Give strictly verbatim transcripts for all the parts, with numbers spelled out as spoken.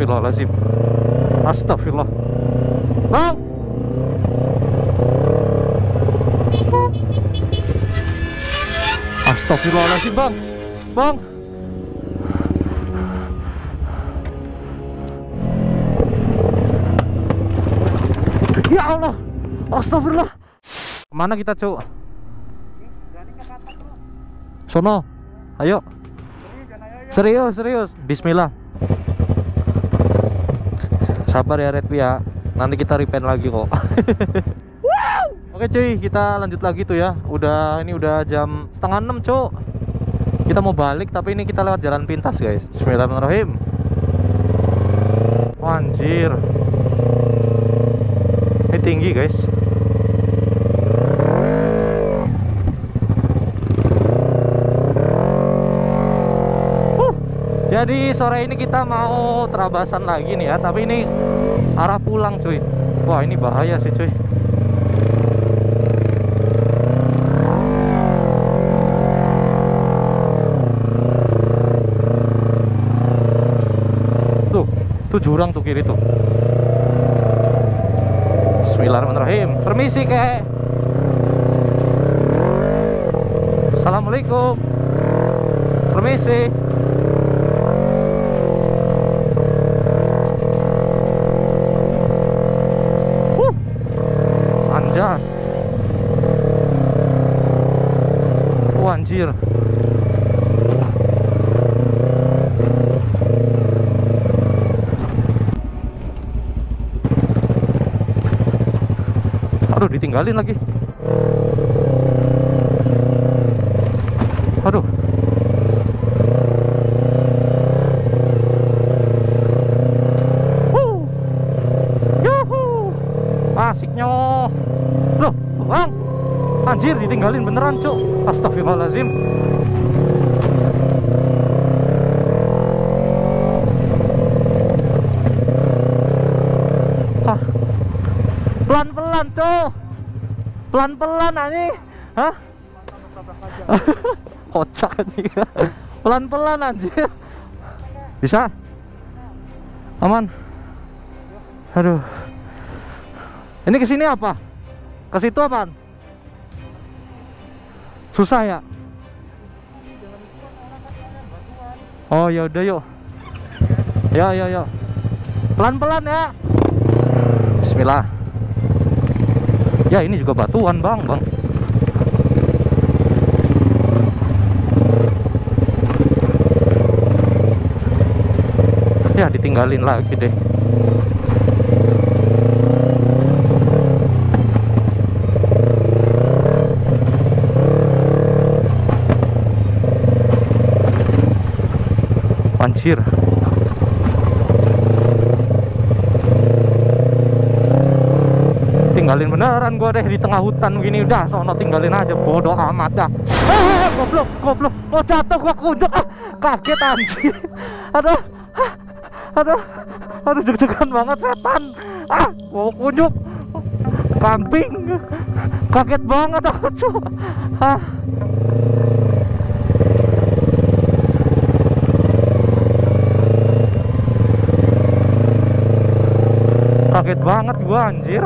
Astagfirullahaladzim. Astagfirullah. Bang. Astagfirullahaladzim bang. Bang. Ya Allah. Astagfirullah. Kemana kita cuk? Sono. Ayo. Serius, serius. Bismillah. Sabar ya Redpi ya. Nanti kita repaint lagi kok. Oke cuy, kita lanjut lagi tuh ya. Udah ini udah jam setengah enam cuk. Kita mau balik tapi ini kita lewat jalan pintas guys. Bismillahirrahmanirrahim. Wah, anjir. Ini tinggi guys. uh, Jadi sore ini kita mau terabasan lagi nih ya. Tapi ini arah pulang cuy. Wah ini bahaya sih cuy. Tuh, tuh jurang tuh kiri tuh. Bismillahirrahmanirrahim. Permisi kek. Assalamualaikum. Permisi. Uh, anjas. Oh, anjir. Aduh, ditinggalin lagi. Aduh. Wuh. Yuhu. Asiknya. Loh, bang. Anjir, ditinggalin beneran, cuk. Astagfirullahaladzim. Hah. Pelan-pelan cok. Pelan-pelan anjing. Hah? Kocak anjing. Pelan-pelan anjir. Bisa? Aman? Aduh. Ini kesini apa? Ke situ apaan? Susah ya? Oh ya udah yuk. Ya ya ya. Pelan-pelan ya. Bismillah. Ya ini juga batuan bang, bang. Ya ditinggalin lagi deh. Anjir. Tinggalin beneran gua deh di tengah hutan begini. Udah sono tinggalin aja, bodoh amat dah. Ah, goblok, goblok. Mau jatuh gua kunjuk. Ah, kaget anjir. Aduh. Aduh. Aduh deg-degan banget setan. Ah, mau kunjuk. Kambing. Kaget banget aku, cuy. Ah. Kaget banget gua anjir.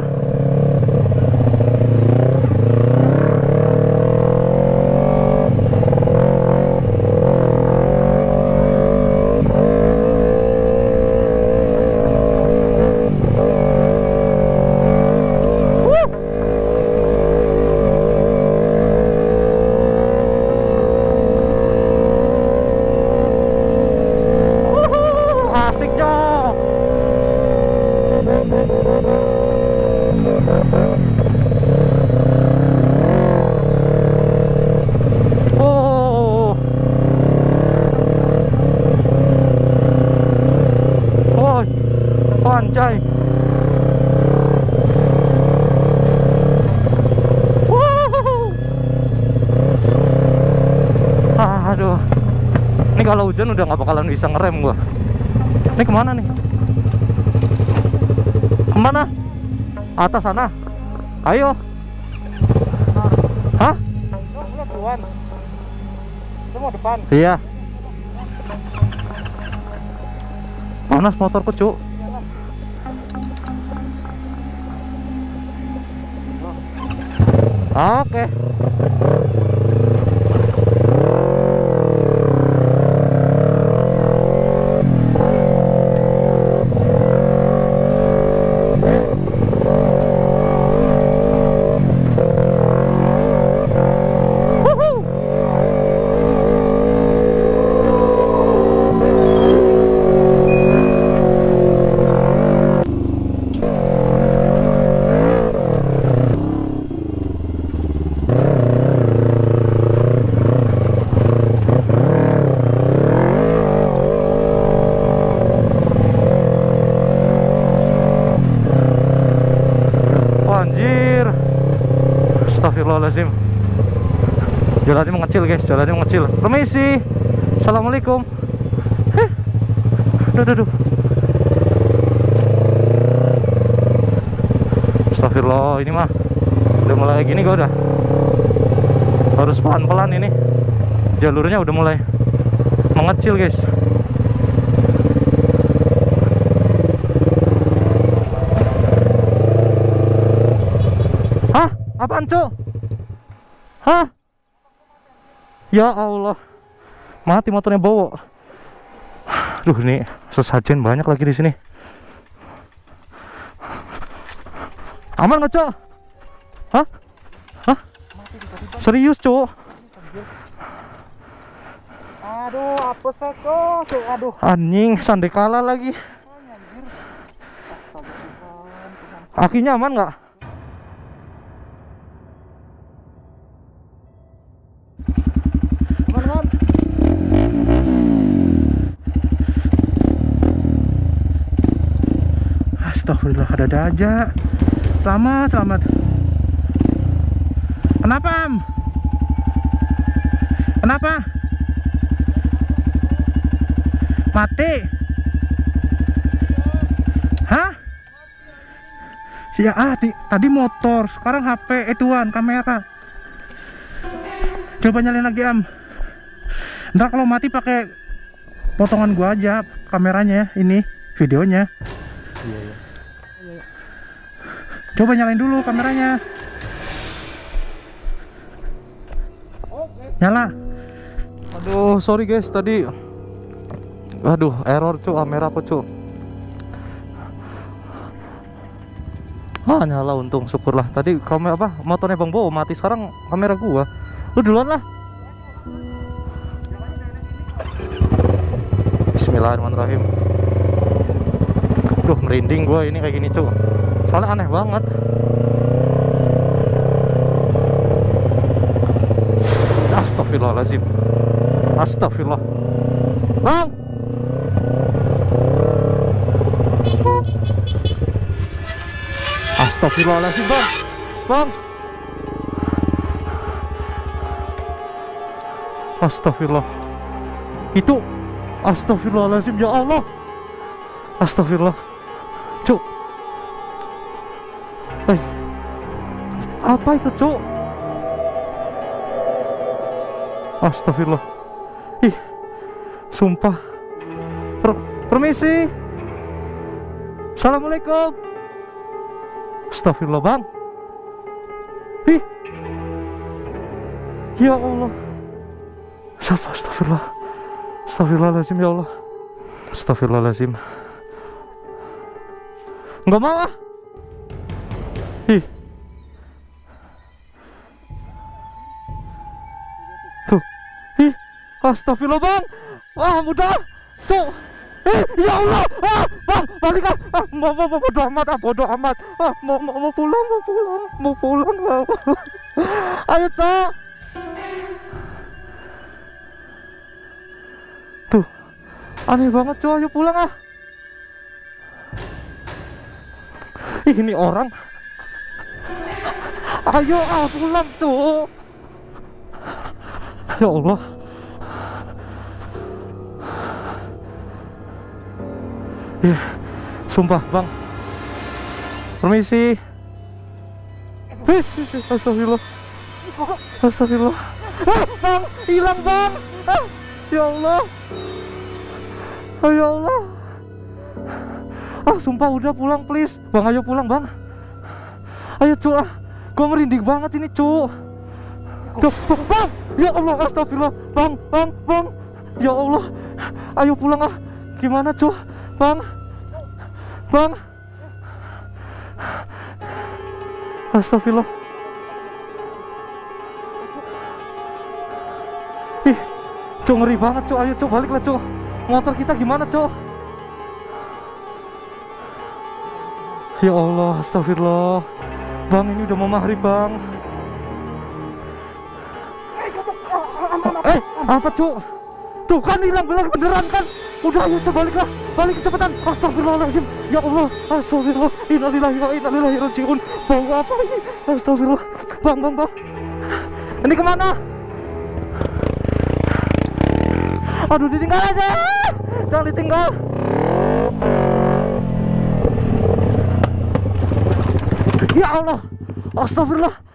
Anjay. Aduh. Ini kalau hujan udah nggak bakalan bisa ngerem gua. Ini kemana nih? Kemana? Atas sana. Ayo. Hah? Itu mau depan. Iya. Panas motorku, Cuk. Oke. Anjir, astagfirullahaladzim. Jalannya mengecil guys, jalannya mengecil. Permisi, assalamualaikum. Heh, duh, duh, duh. Astagfirullah, ini mah udah mulai gini gue udah harus pelan-pelan ini. Jalurnya udah mulai mengecil guys. Hah? Apaan, Cuk? Hah? Ya Allah. Mati motornya bawa. Duh, ini sesajen banyak lagi di sini. Aman nggak, Cuk? Hah? Hah? Serius, Cuk? Aduh, apa sih, Cuk? Aduh. Anjing, sandai kalah lagi. Akinya aman nggak? Astagfirullah, ada-ada aja. Selamat, selamat. Kenapa, Am? Kenapa? Mati? Hah? Ya, ah, tadi motor, sekarang H P, eh tuan, kamera. Coba nyalain lagi, Am. Ntar kalau mati pakai potongan gua aja kameranya, ini videonya. Iya, iya. Coba nyalain dulu kameranya. Nyala. Aduh, sorry guys, tadi aduh, error, Cuk, kamera aku, Cuk. Ah, nyala, untung, syukurlah. Tadi kamera apa? Motornya Bang Bo mati, sekarang kamera gua. Lu duluan lah. Bismillahirrahmanirrahim. Duh, merinding gua ini kayak gini, Cuk. Soalnya aneh banget. Astagfirullahaladzim. Astagfirullah. Bang! Astagfirullahaladzim, Bang. Bang! Astagfirullah. Itu astagfirullahaladzim, ya Allah. Astagfirullah. Cuk. Eh, apa itu, Cuk? Astagfirullah. Ih, sumpah. Per permisi. Assalamualaikum. Astagfirullah, Bang. Ih, ya Allah. Siapa? Astagfirullah. Astagfirullahaladzim, ya Allah. Astagfirullahaladzim. Nggak mau ah. Ih. Tuh. Ih. Astagfirullah, Bang. Wah, mudah. Cuk. Eh, ya Allah. Ah, Bang, balik ah. Ah, mau mau mau bodo amat, ah, bodo amat. Ah, mau mau, mau pulang, mau pulang, mau pulang. Ah. Ayo, Cuk. Tuh. Aneh banget, Cuk. Ayo pulang ah. Ih, ini orang. Ayo ah, pulang, Cuk. Ya Allah. Ya, sumpah, Bang. Permisi. Eh, astagfirullah. Astagfirullah. Ah, Bang, hilang, Bang. Ah, ya Allah. Oh, ya Allah. Ah sumpah udah pulang please. Bang ayo pulang bang. Ayo cu ah. Gua merinding banget ini cu. Duh, bang, bang. Ya Allah astagfirullah. Bang, bang, bang. Ya Allah. Ayo pulang ah. Gimana cu? Bang. Bang. Astagfirullah. Ih, cu ngeri banget cu. Ayo cu baliklah cu. Motor kita gimana cu? Ya Allah, astagfirullah. Bang, ini udah mau maghrib bang. Eh, apa cu? Tuh kan hilang bilang beneran kan? Udah ayo coba baliklah. Balik cepetan. Astagfirullahaladzim. Ya Allah, astagfirullah. Innalillahi wa inna ilaihi raji'un. Bang, apa ini? Astagfirullah. Bang, bang, bang. Ini kemana? Aduh, ditinggal aja. Jangan ditinggal. Ya Allah, astagfirullah.